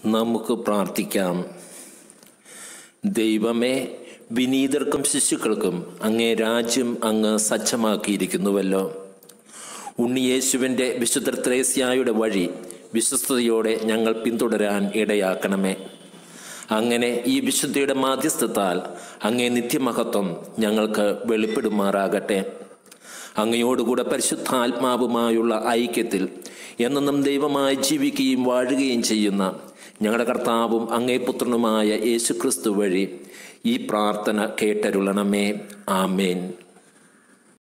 നമുക്ക് പ്രാർത്ഥിക്കാം. ദൈവമേ, വിനീതർക്കും ശിശുക്കൾക്കും അങ്ങേ രാജ്യം അങ്ങ് സജ്ജമാക്കിയിരിക്കുന്നുവല്ലോ. ഉണ്ണിയേശുവിൻ്റെ വിശുദ്ധ ത്രേസ്യായുടെ വഴി വിശ്വസ്തയോടെ ഞങ്ങൾ പിന്തുടരാൻ ഇടയാക്കണമേ. അങ്ങനെ ഈ വിശുദ്ധിയുടെ മാധ്യസ്ഥത്താൽ അങ്ങേ നിത്യമഹത്വം ഞങ്ങൾക്ക് വെളിപ്പെടുമാറാകട്ടെ. അങ്ങയോടുകൂടെ പരിശുദ്ധാത്മാവുമായുള്ള ഐക്യത്തിൽ എന്നെന്നും ദൈവമായി ജീവിക്കുകയും വാഴുകയും ചെയ്യുന്ന ഞങ്ങളുടെ കർത്താവും അങ്ങേ പുത്രനുമായ യേശുക്രിസ്തു വഴി ഈ പ്രാർത്ഥന കേട്ടരുളണമേ. ആമേൻ.